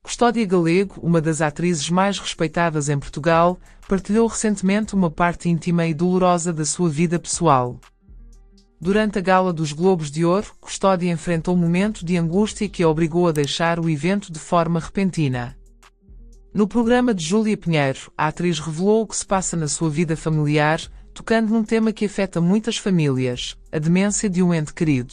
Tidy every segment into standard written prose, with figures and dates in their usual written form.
Custódia Galego, uma das atrizes mais respeitadas em Portugal, partilhou recentemente uma parte íntima e dolorosa da sua vida pessoal. Durante a gala dos Globos de Ouro, Custódia enfrentou um momento de angústia que a obrigou a deixar o evento de forma repentina. No programa de Júlia Pinheiro, a atriz revelou o que se passa na sua vida familiar, tocando num tema que afeta muitas famílias: a demência de um ente querido.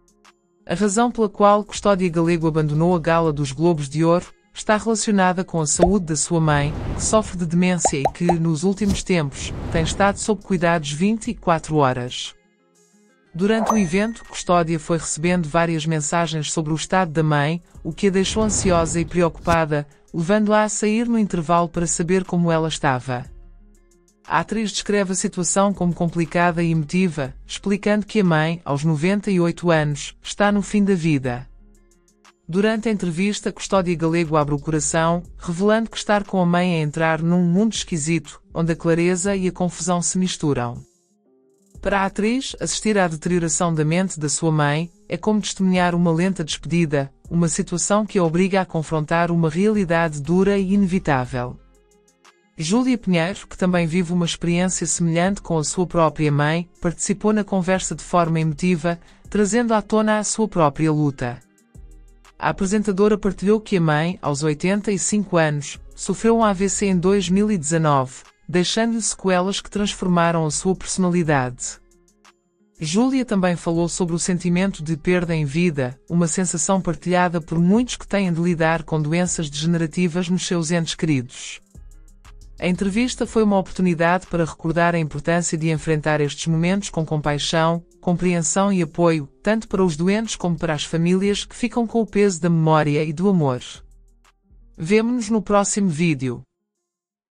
A razão pela qual Custódia Galego abandonou a gala dos Globos de Ouro está relacionada com a saúde da sua mãe, que sofre de demência e que, nos últimos tempos, tem estado sob cuidados 24 horas. Durante o evento, Custódia foi recebendo várias mensagens sobre o estado da mãe, o que a deixou ansiosa e preocupada, levando-a a sair no intervalo para saber como ela estava. A atriz descreve a situação como complicada e emotiva, explicando que a mãe, aos 98 anos, está no fim da vida. Durante a entrevista, Custódia Galego abre o coração, revelando que estar com a mãe é entrar num mundo esquisito, onde a clareza e a confusão se misturam. Para a atriz, assistir à deterioração da mente da sua mãe é como testemunhar uma lenta despedida, uma situação que a obriga a confrontar uma realidade dura e inevitável. Júlia Pinheiro, que também vive uma experiência semelhante com a sua própria mãe, participou na conversa de forma emotiva, trazendo à tona a sua própria luta. A apresentadora partilhou que a mãe, aos 85 anos, sofreu um AVC em 2019, deixando-lhe sequelas que transformaram a sua personalidade. Júlia também falou sobre o sentimento de perda em vida, uma sensação partilhada por muitos que têm de lidar com doenças degenerativas nos seus entes queridos. A entrevista foi uma oportunidade para recordar a importância de enfrentar estes momentos com compaixão, compreensão e apoio, tanto para os doentes como para as famílias que ficam com o peso da memória e do amor. Vemo-nos no próximo vídeo.